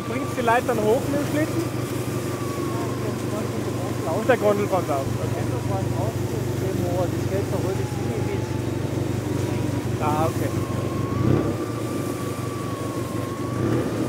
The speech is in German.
bringst die Leitern hoch mit dem Schlitten? Und der Gondel kommt auf. Okay. Ah, okay.